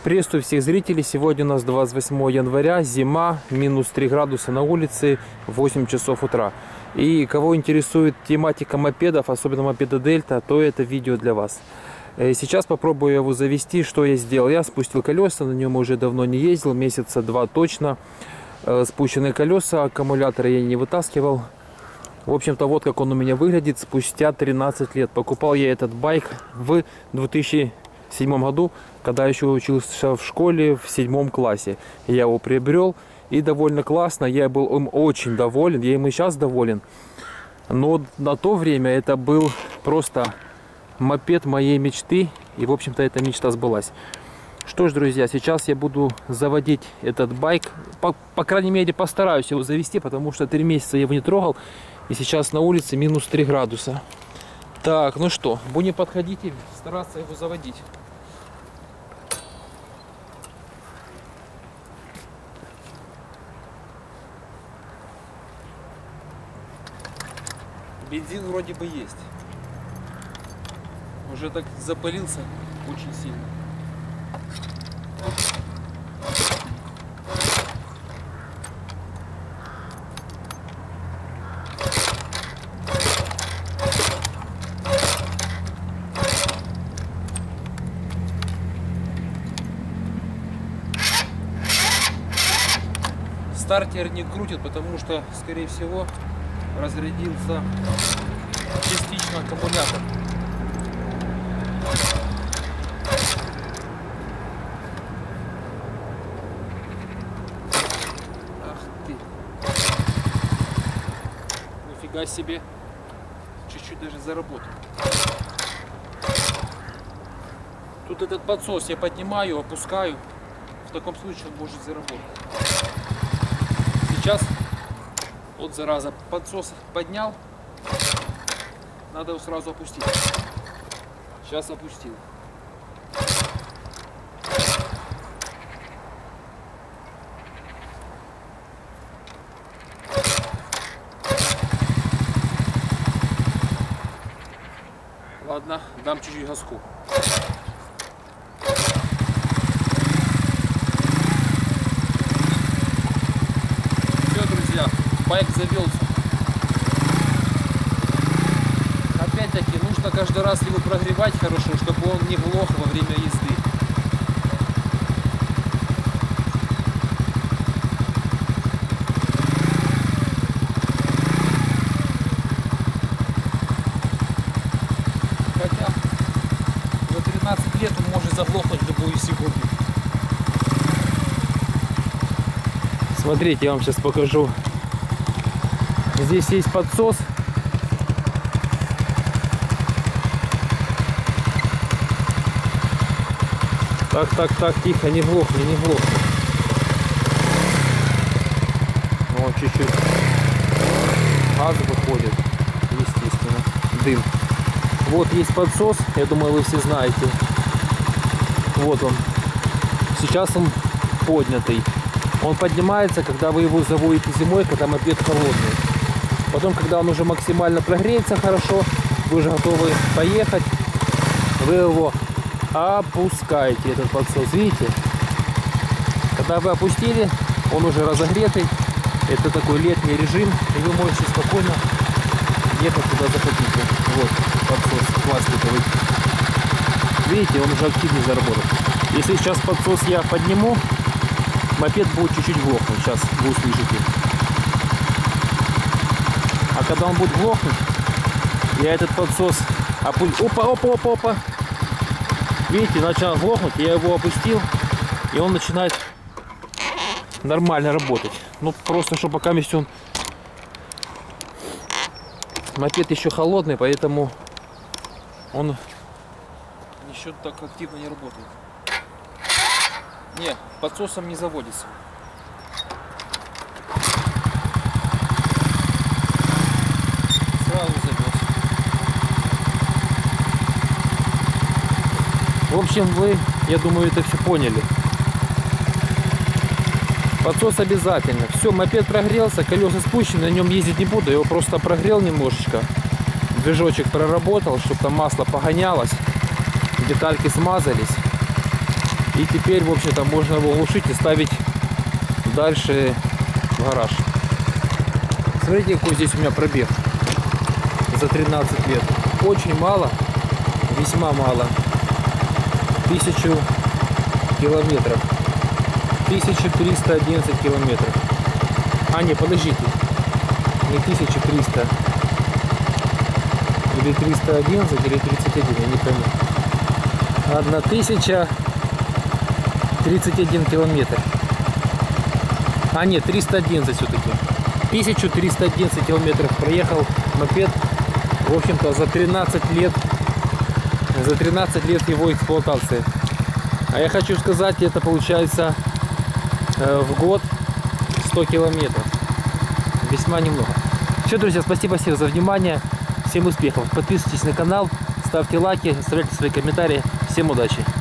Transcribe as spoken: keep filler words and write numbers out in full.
Приветствую всех зрителей. Сегодня у нас двадцать восьмое января, зима, минус три градуса на улице, восемь часов утра. И кого интересует тематика мопедов, особенно мопеда Дельта, то это видео для вас. Сейчас попробую его завести. Что я сделал? Я спустил колеса, на нем уже давно не ездил, месяца два точно. Спущенные колеса, аккумулятора я не вытаскивал. В общем-то, вот как он у меня выглядит спустя тринадцать лет. Покупал я этот байк в две тысячи седьмом году, когда еще учился в школе в седьмом классе. Я его приобрел и довольно классно. Я был им очень доволен, я им и сейчас доволен. Но на то время это был просто мопед моей мечты. И, в общем-то, эта мечта сбылась. Что ж, друзья, сейчас я буду заводить этот байк. По, по крайней мере, постараюсь его завести, потому что три месяца я его не трогал. И сейчас на улице минус три градуса. Так, ну что, будем подходить и стараться его заводить. Бензин вроде бы есть. Уже так запылился очень сильно. Стартер не крутит, потому что, скорее всего, разрядился частично аккумулятор. Ах ты! Нифига себе! Чуть-чуть даже заработал. Тут этот подсос я поднимаю, опускаю. В таком случае он может заработать. Сейчас, вот зараза, подсос поднял, надо его сразу опустить. Сейчас опустил. Ладно, дам чуть-чуть газку. Байк завелся. Опять-таки нужно каждый раз его прогревать хорошо, чтобы он не глох во время езды. Хотя за тринадцать лет он может заглохнуть в любую секунду. Смотрите, я вам сейчас покажу. Здесь есть подсос. Так, так, так, тихо, не глохни, не глохни. Вот чуть-чуть газ выходит, естественно, дым. Вот есть подсос, я думаю, вы все знаете. Вот он. Сейчас он поднятый. Он поднимается, когда вы его заводите зимой, когда мопед холодный. Потом, когда он уже максимально прогреется хорошо, вы уже готовы поехать, вы его опускаете, этот подсос, видите? Когда вы опустили, он уже разогретый, это такой летний режим, и вы можете спокойно ехать куда захотите. Вот подсос пластиковый. Видите, он уже активнее заработал. Если сейчас подсос я подниму, мопед будет чуть-чуть глохнуть, сейчас вы услышите. А когда он будет глохнуть, я этот подсос опустил. Опа, опа, опа, опа. Видите, начал глохнуть, я его опустил, и он начинает нормально работать. Ну, просто, что пока весь он... Мопед еще холодный, поэтому он еще так активно не работает. Не, подсосом не заводится. В общем, вы, я думаю, это все поняли. Подсос обязательно. Все, мопед прогрелся, колеса спущены, на нем ездить не буду. Я его просто прогрел немножечко. Движочек проработал, чтобы там масло погонялось. Детальки смазались. И теперь, в общем-то, можно его глушить и ставить дальше в гараж. Смотрите, какой здесь у меня пробег за тринадцать лет. Очень мало, весьма мало. Тысячу километров. тысяча триста одиннадцать километров. А, не, подождите. Не тысяча триста. Или триста одиннадцать, или тридцать один, я не пойму. тысяча тридцать один километр. А, нет, триста одиннадцать все-таки. тысяча триста одиннадцать километров проехал мопед. В общем-то, за тринадцать лет. За тринадцать лет его эксплуатации. А я хочу сказать, это получается э, в год сто километров. Весьма немного. Все, друзья, спасибо всем за внимание. Всем успехов. Подписывайтесь на канал, ставьте лайки, оставляйте свои комментарии. Всем удачи.